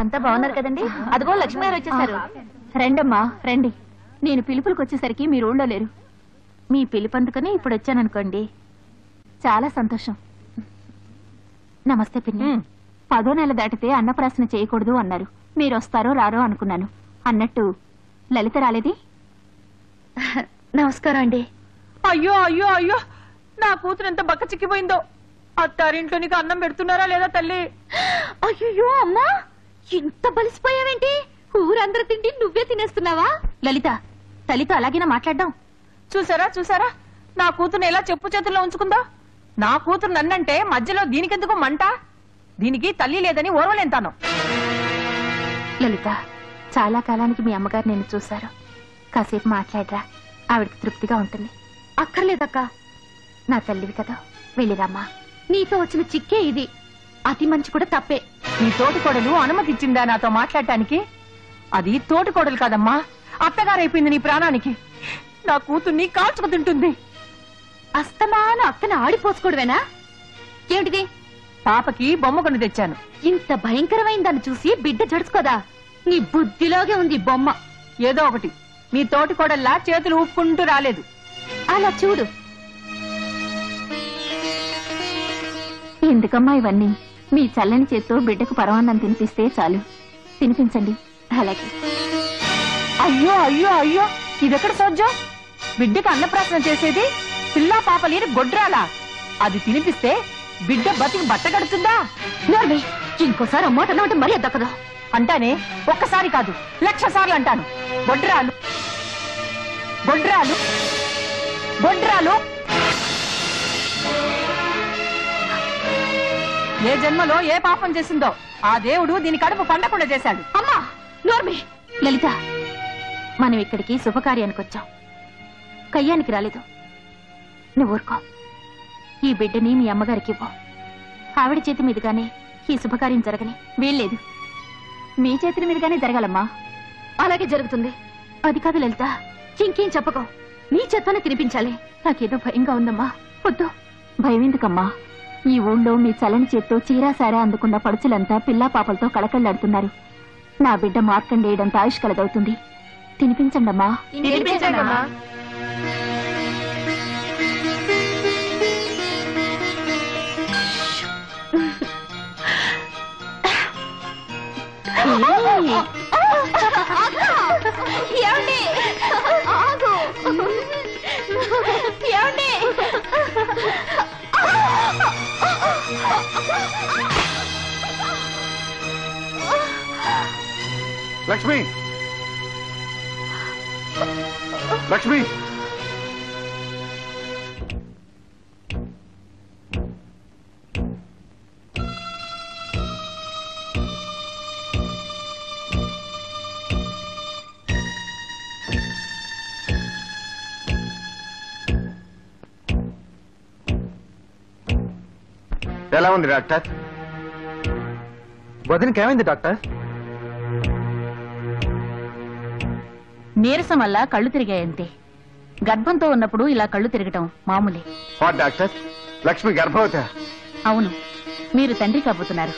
అంతా బాగున్నారు కదండి? అదిగో లక్ష్మి గారు వచ్చేసారు. రండమ్మా రండి. నేను పిలుపులకు వచ్చేసరికి మీరు ఊళ్ళో లేరు. మీ పిలుపు అందుకని ఇప్పుడు వచ్చాననుకోండి. చాలా సంతోషం. నమస్తే పిన్ని. 10వ నెల దాటితే అన్నప్రాసన చేయకూడదు అన్నారు. మీరు వస్తారో రారో అనుకున్నాను. అన్నట్టు లలిత రాలేది? నమస్కారం అండి. అయ్యో అయ్యో అయ్యో, నా కూతురు ఎంత బక్క చిక్కిపోయిందో. అత్తారింట్లో నీకు అన్నం పెడుతున్నారా లేదా తల్లి? అయ్యో అమ్మా, ఇంత బలిసిపోయావేంటి? ఊరందరూ తిండి నువ్వే తినేస్తున్నావా? లలిత, తల్లితో అలాగేనా మాట్లాడడం? చూసారా చూసారా, నా కూతురుని ఎలా చెప్పు చేతుల్లో ఉంచుకుందా. నా కూతురు నన్నంటే మధ్యలో దీనికెందుకు మంట? దీనికి తల్లి లేదని ఓర్వలేంతాను. లలిత, చాలా కాలానికి మీ అమ్మగారు నేను చూశారు. కాసేపు మాట్లాడరా, ఆవిడకి తృప్తిగా ఉంటుంది. అక్కర్లేదక్క, నా తల్లివి కదా, వెళ్ళిరామ్మా. నీతో వచ్చిన చిక్కే ఇది. అతి మంచి కూడా తప్పే. నీ తోటికోడలు అనుమతి ఇచ్చిందా నాతో మాట్లాడటానికి? అది తోటికోడలు కాదమ్మా, అత్తగారైపోయింది నీ ప్రాణానికి. నా కూతుర్ని కాల్చుకు తింటుంది. అస్తమాను అక్కన ఆడిపోసుకోవడమేనా? ఏమిటిది? పాపకి బొమ్మ కొని తెచ్చాను. ఇంత భయంకరమైన దాన్ని చూసి బిడ్డ జడుచుకోదా? నీ బుద్ధిలోగే ఉంది బొమ్మ. ఏదో ఒకటి, నీ తోటికోడల్లా చేతులు ఊపుకుంటూ రాలేదు. అలా చూడు. ఎందుకమ్మా ఇవన్నీ? మీ చల్లని చేత్తో బిడ్డకు పరమాన్నం తినిపిస్తే చాలు. తినిపించండి. అలాగే. అయ్యో అయ్యో అయ్యో, ఇదెక్కడ సోజ్యం? బిడ్డకు అన్నప్రాసన చేసేది పిల్లా పాప లేని గొడ్రాలా? అది తినిపిస్తే బిడ్డ బతికి బట్టగడుతుందా? నోర్మి, ఇంకోసారి అమ్మాట నోటి మరీ దక్కదు. అంటానే, ఒక్కసారి కాదు 1,00,000 సార్లు అంటాను. గొడ్రాలు గొడ్రాలు గొడ్రాలు. ఏ జన్మలో ఏ పాపం చేసిందో ఆ దేవుడు దీని కడుపు పండకుండా చేశాడు. అమ్మా నోర్మి. లలిత, మనం ఇక్కడికి శుభకార్యానికి వచ్చాం, కయ్యానికి రాలేదు. నువ్వు ఊరుకో. ఈ బిడ్డని మీ అమ్మగారికి ఇవ్వు. ఆవిడ చేతి మీదుగానే ఈ శుభకార్యం జరగని వీల్లేదు. మీ చేతుల మీదుగానే జరగాలమ్మా. అలాగే జరుగుతుంది. అది కాదు లలిత, ఇంకేం చెప్పకో. నీ చేత్తోనే తినిపించాలి. నాకేదో భయంగా ఉందమ్మా. వద్దు. భయం ఎందుకమ్మా? ఈ ఊళ్ళో మీ చలని చేత్తో చీరాసారా అందుకున్న పడుచులంతా పిల్లా పాపలతో కళకళ్ళాడుతున్నారు. నా బిడ్డ మార్కండేయడంత ఆయుష్ కలదవుతుంది. తినిపించండమ్మా. తినిపించండమ్మా. ఏమండి? ఆగు. ఏమండి? లక్ష్మి, లక్ష్మి, ఎలా ఉంది డాక్టర్? వదినకి ఏమైంది డాక్టర్? నీరసం వల్ల కళ్ళు తిరిగాయంతే. గర్భంతో ఉన్నప్పుడు ఇలా కళ్ళు తిరగటం మామూలే. డాక్టర్, లక్ష్మి గర్భవతి? అవును, మీరు తండ్రి కాబోతున్నారు.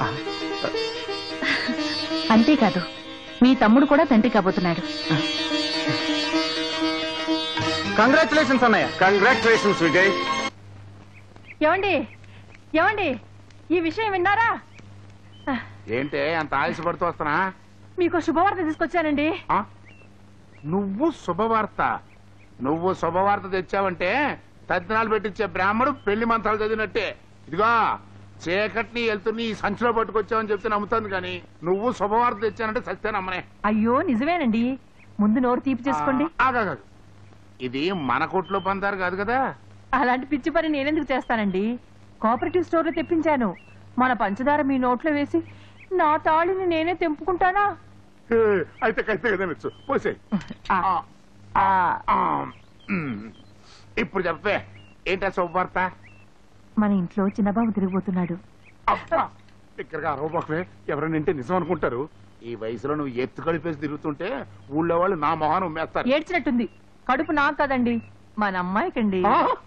అంతేకాదు, మీ తమ్ముడు కూడా తండ్రి కాబోతున్నాడు. కంగ్రాచులేషన్స్ అన్నయ్య. కంగ్రాచులేషన్స్ విజయ్. ఏమండి ఏమండి, ఈ విషయం విన్నారా? ఏంటే అంత ఆలస్యపడుతూ వస్తున్నా? మీకు శుభవార్త తీసుకొచ్చానండి. నువ్వు శుభవార్త తెచ్చావంటే తద్దినాలు పెట్టించే బ్రాహ్మడు పెళ్లి మంత్రాలు చదివినట్టే. ఇదిగో చీకటిని వెళ్తుని ఈ సంచిలో పట్టుకొచ్చావని చెప్తే నమ్ముతాను, కానీ నువ్వు శుభవార్త తెచ్చానంటే సత్తే నమ్మనే. అయ్యో నిజమేనండి. ముందు నోరు తీపి చేసుకోండి. ఆగాదు, ఇది మన కొట్లో పందారు కాదు కదా. అలాంటి పిచ్చి పని నేనెందుకు చేస్తానండి? కోఆపరేటివ్ స్టోర్ లో తెప్పించాను. మన పంచదార మీ నోట్లో వేసి నా తాళిని నేనే తెంపుకుంటానా? అయితే కైతే కదనొచ్చు, పోసే. ఇప్పుడు చెప్పే, ఏంటా శుభవార్త? మన ఇంట్లో చిన్నబాబు తిరిగిపోతున్నాడు. ఇక్కడికి అరవబాకులే, ఎవరైనా వింటే నిజం అనుకుంటారు. ఈ వయసులో నువ్వు ఎత్తు కలిపేసి తిరుగుతుంటే ఊళ్ళో వాళ్ళు నా మొహాన్ని ఉమ్మేస్తారు. ఏడ్చినట్టుంది. కడుపు నాకు కదండి, మన అమ్మాయికండి.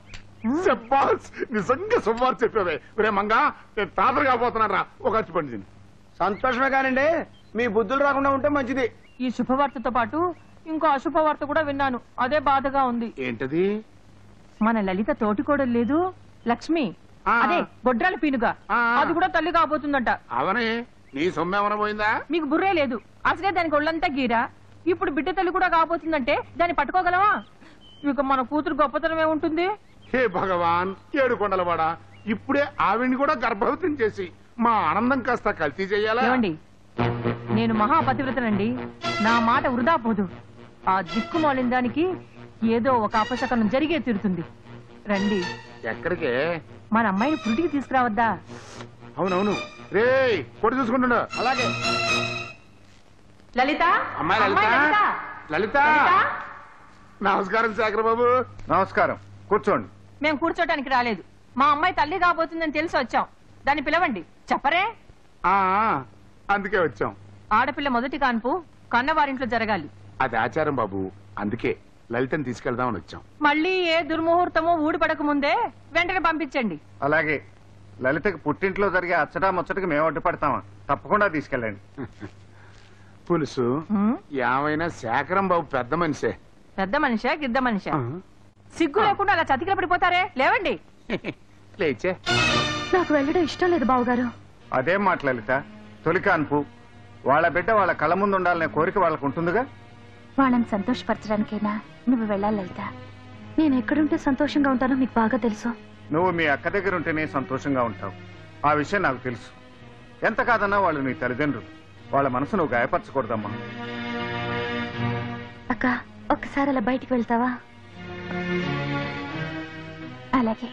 నిజంగా శుభవార్త చెప్పావే. రే మంగా, నేను తాతరు కాబోతున్నాను రా, ఒక అచ్చి పండి. సంతోషమే కానండి, మీ బుద్ధులు రాకుండా ఉంటే మంచిది. ఈ శుభవార్తతో పాటు ఇంకో అశుభవార్త కూడా విన్నాను. అదే బాధగా ఉంది. ఏంటది? మన లలిత తోటికోడలు లేదు లక్ష్మి, ఆ. అదే గొడ్రాల పీనుగా, ఆ. అది కూడా తల్లి కాబోతుందంట. అవనే నీ సొమ్మేమన పోయిందా? మీకు బుర్రే లేదు. అసలే దానికి ఒళ్ళంతా గీరా. ఇప్పుడు బిడ్డ తల్లి కూడా కాబోతుందంటే దాన్ని పట్టుకోగలవా? ఇక మన కూతురు గొప్పతనం ఏముంటుంది? హే భగవాన్, ఏడు కొండలవాడ, ఇప్పుడే ఆవిడ్ని కూడా గర్భవతిని చేసి మా ఆనందం కాస్త కల్తీ చెయ్యాలా? ఏమండి, నేను మహాపతివ్రతనండి. నా మాట వృధా పోదు. ఆ దిక్కుమాలిన దానికి ఏదో ఒక అపశకనం జరిగే తీరుతుంది. రండి. ఎక్కడికే? మన అమ్మాయిని పురిటికి తీసుకురావద్దా? అవునవును. రే కొడు చూసుకుంటుండ. అలాగే. లలిత, అమ్మాయి అమ్మాయి లలిత, లలిత. లలిత. లలిత? నమస్కారం శేఖర్ బాబు. నమస్కారం, కూర్చోండి. మేము కూర్చోటానికి రాలేదు. మా అమ్మాయి తల్లి కాబోతుందని తెలిసి వచ్చాం. దాన్ని పిలవండి. చెప్పరే? ఆ అందుకే వచ్చాం. ఆడపిల్ల మొదటి కాన్పు కన్నవారింట్లో జరగాలి. అది ఆచారం బాబు, అందుకే లలితని తీసుకెళ్దామని వచ్చాం. మళ్ళీ ఏ దుర్ముహూర్తమో ఊడిపడక ముందే వెంటనే పంపించండి. అలాగే. లలితకి పుట్టింట్లో జరిగే అచ్చటా ముచ్చటకి మేము అడ్డుపడతామా? తప్పకుండా తీసుకెళ్ళండి. పులుసు హ్మ్? ఏమైనా శేఖరం బాబు పెద్ద మనిషే. పెద్ద మనిషా గిద్ద మనిషా? సిగ్గు లేకుండా అలా చతికిల పడిపోతారే? లేవండి. లేచే. నాకు వెళ్ళడం ఇష్టం లేదు బావగారు. అదేం మాట లలిత, తొలి కాన్పు, వాళ్ళ బిడ్డ వాళ్ళ కళ్ళ ముందు ఉండాలనే కోరిక వాళ్ళకు ఉంటుందిగా. వాళ్ళని సంతోషపరచడానికైనా నువ్వు వెళ్ళాలి లలిత. నేను ఎక్కడుంటే సంతోషంగా ఉంటానో మీకు బాగా తెలుసు. నువ్వు మీ అక్క దగ్గర ఉంటేనే సంతోషంగా ఉంటావు. ఆ విషయం నాకు తెలుసు. ఎంత కాదన్నా వాళ్ళు నీ తల్లిదండ్రులు. వాళ్ళ మనసు నువ్వు గాయపరచకూడదమ్మా. అక్క, ఒక్కసారి అలా బయటికి వెళ్తావా? అలాగే.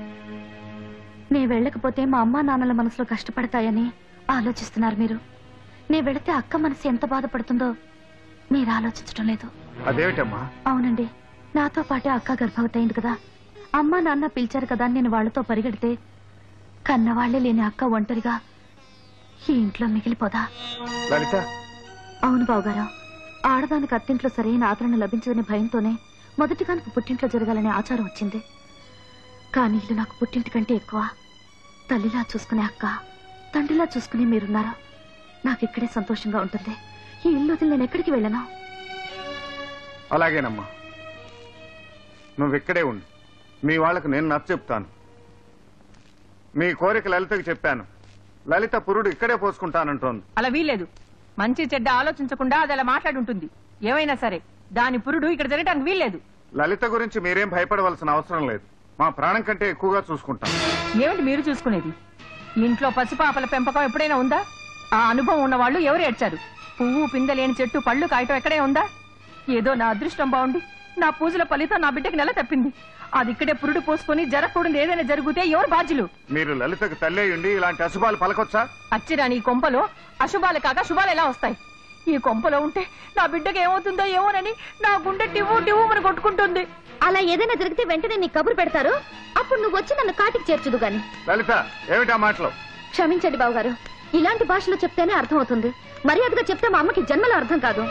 నే వెళ్ళకపోతే మా అమ్మా నాన్నల మనసులో కష్టపడతాయని ఆలోచిస్తున్నారు మీరు. నే వెళితే అక్క మనసు ఎంత బాధపడుతుందో మీరు ఆలోచించడం లేదు. అదేమిటమ్మా? అవునండి, నాతో పాటే అక్క గర్భవతి అయింది కదా. అమ్మా నాన్న పిలిచారు కదా అని నేను వాళ్లతో పరిగెడితే కన్నవాళ్లే లేని అక్క ఒంటరిగా ఈ ఇంట్లో మిగిలిపోదా? లలిత, అవును బావగారు. ఆడదానికి అత్తింట్లో సరైన ఆదరణ లభించదని భయంతోనే మొదటి కానుక పుట్టింట్లో జరగాలనే ఆచారం వచ్చింది. కానీ ఇల్లు నాకు పుట్టింటి కంటే ఎక్కువ. తల్లిలా చూసుకునే అక్క, తండ్రిలా చూసుకునే మీరున్నారా? నాకు ఇక్కడే సంతోషంగా ఉంటుంది. ఈ ఇల్లు వదిలి నేను ఎక్కడికి వెళ్ళను. అలాగేనమ్మా, నువ్వు ఇక్కడే ఉండు. మీ వాళ్ళకు నేను నచ్చ చెప్తాను. మీ కోరిక లలితకు చెప్పాను. లలిత పురుడు ఇక్కడే పోసుకుంటానంటోంది. అలా వీల్లేదు. మంచి చెడ్డ ఆలోచించకుండా అది అలా మాట్లాడుంటుంది. ఏమైనా సరే దాని పురుడు ఇక్కడ జరగటానికి వీల్లేదు. లలిత గురించి మీరేం భయపడవలసిన అవసరం లేదు. మా ప్రాణం కంటే ఎక్కువగా చూసుకుంటాం. ఏమిటి మీరు చూసుకునేది? ఇంట్లో పసిపాపల పెంపకం ఎప్పుడైనా ఉందా? ఆ అనుభవం ఉన్న వాళ్ళు ఎవరు ఏడ్చారు? పువ్వు పిందలేని చెట్టు పళ్ళు కాయటం ఎక్కడే ఉందా? ఏదో నా అదృష్టం బాగుండి నా పూజల ఫలితం నా బిడ్డకి నెల తప్పింది. అది ఇక్కడే పురుడు పోసుకొని జరగకూడదు ఏదైనా జరిగితే ఎవరు బాధ్యులు? మీరు లలితకు తల్లి ఉండి ఇలాంటి అశుభాలు పలకొచ్చా? అచ్చిరాని ఈ కొంపలో అశుభాలు కాక శుభాలు ఎలా వస్తాయి? ఈ కొంపలో ఉంటే నా బిడ్డకి ఏమవుతుందో ఏమోనని నా గుండె టివ్వు టివ్వు అని కొట్టుకుంటుంది. అలా ఏదైనా జరిగితే వెంటనే నీ కబురు పెడతారు. అప్పుడు నువ్వు వచ్చి నన్ను కాటికి చేర్చుదు గాని. లలిత, ఏమిటా మాటలు? క్షమించండి బావగారు, ఇలాంటి భాషలో చెప్తేనే అర్థం అవుతుంది. మర్యాదగా చెప్తే మా అమ్మకి జన్మలో అర్థం కాదు.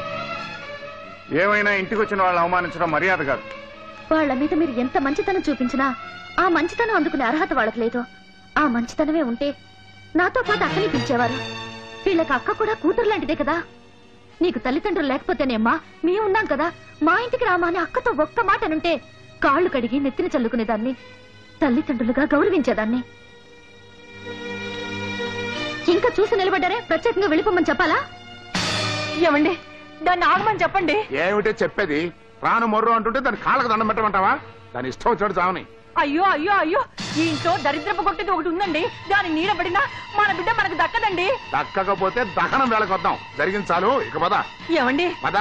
ఏమైనా ఇంటికి వచ్చిన వాళ్ళని అవమానించడం మర్యాద కాదు. వాళ్ళ మీద మీరు ఎంత మంచితనం చూపించినా ఆ మంచితనం అందుకునే అర్హత వాళ్ళకి లేదు. ఆ మంచితనమే ఉంటే నాతో పాటు అక్కని పిలిచేవారు. వీళ్ళకి అక్క కూడా కూతురు లాంటిదే కదా. నీకు తల్లిదండ్రులు లేకపోతేనేమ్మా మేమున్నాం కదా, మా ఇంటికి రామా అని అక్కతో ఒక్క మాట అనుంటే కాళ్లు కడిగి నెత్తిన చల్లుకునేదాన్ని, తల్లిదండ్రులుగా గౌరవించేదాన్ని. ఇంకా చూసి నిలబడ్డారే, ప్రత్యేకంగా వెళ్ళిపోమని చెప్పాలా? ఏమండి, దాన్ని ఆగమని చెప్పండి. ఏమిటే చెప్పేది? ప్రాణు మొర్రు అంటుంటే దాని కాళ్ళకు దండం పెట్టమంటావా? దాని ఇష్టం వచ్చాడు చావని. అయ్యో అయ్యో అయ్యో, ఈ ఇంట్లో దరిద్రపు కొట్టేది ఒకటి ఉందండి. దాని నీడ పడినా మన బిడ్డ మనకు దక్కదండి. దక్కకపోతే దహనం వేళకు వద్దాం. జరిగింది చాలు, ఇక పద. ఏమండి, పద.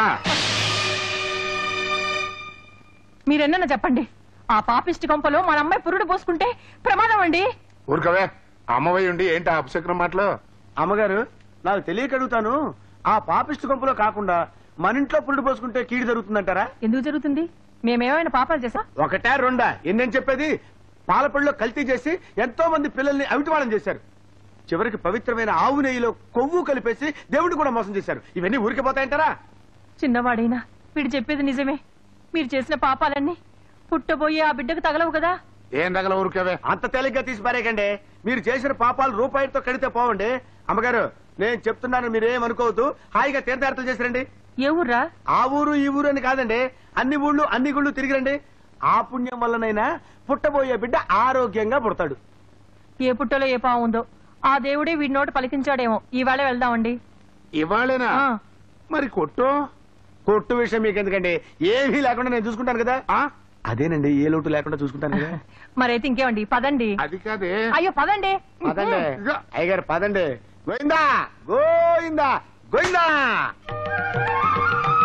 మీరెన్న చెప్పండి. ఆ పాపిష్టి కొంపలో మన అమ్మాయి పురుడు పోసుకుంటే ప్రమాదం అండి. ఊరుకవే, అమ్మవై ఉండి ఏంటి ఆ అపశకునం మాటలు? అమ్మగారు, నాకు తెలియక అడుగుతాను. ఆ పాపిష్టి కొంపలో కాకుండా మన ఇంట్లో పురుడు పోసుకుంటే కీడు జరుగుతుందంటారా? ఎందుకు జరుగుతుంది? మేమేమైనా పాపాలు చేసా? ఒకటా రెండా? ఎన్నేం చెప్పేది? పాలపళ్ళలో కల్తీ చేసి ఎంతో మంది పిల్లల్ని అవిటివాళం చేశారు. చివరికి పవిత్రమైన ఆవు నెయ్యిలో కొవ్వు కలిపేసి దేవుడిని కూడా మోసం చేశారు. ఇవన్నీ ఊరికి పోతాయంటారా? చిన్నవాడైనా వీడు చెప్పేది నిజమే. మీరు చేసిన పాపాలన్నీ పుట్టబోయే ఆ బిడ్డకు తగలవు కదా. ఏం తగల ఊరుకవే. అంత తేలిగ్గా తీసి పారేయకండి. మీరు చేసిన పాపాలు రూపాయితో కడితే పోవండి. అమ్మగారు, నేను చెప్తున్నాను, మీరేమనుకోవద్దు. హాయిగా తీర్థయాత్రలు చేసిరండి. ఏ ఊర్రా? ఆ ఊరు ఈ ఊరు అని కాదండి, అన్ని ఊళ్ళు అన్ని గుళ్ళు తిరిగిరండి. ఆ పుణ్యం వల్లనైనా పుట్టబోయే బిడ్డ ఆరోగ్యంగా పుడతాడు. ఏ పుట్టలో ఏ పావు ఉందో ఆ దేవుడే వీడి నోటి పలికించాడేమో. ఇవాళే వెళ్దామండి. ఇవాళేనా? ఆ. మరి కొట్టు కొట్టు విషయం మీకు ఎందుకండి, ఏమీ లేకుండా నేను చూసుకుంటాను కదా. ఆ? అదేనండి, ఏ లోటు లేకుండా చూసుకుంటాను కదా. మరైతే ఇంకేమండి, పదండి. అది కాదే. అయ్యో పదండి. పదండి ఇదిగో. అయ్యగారు, పదండి. గోయిందా గోయిందా గోయిందా.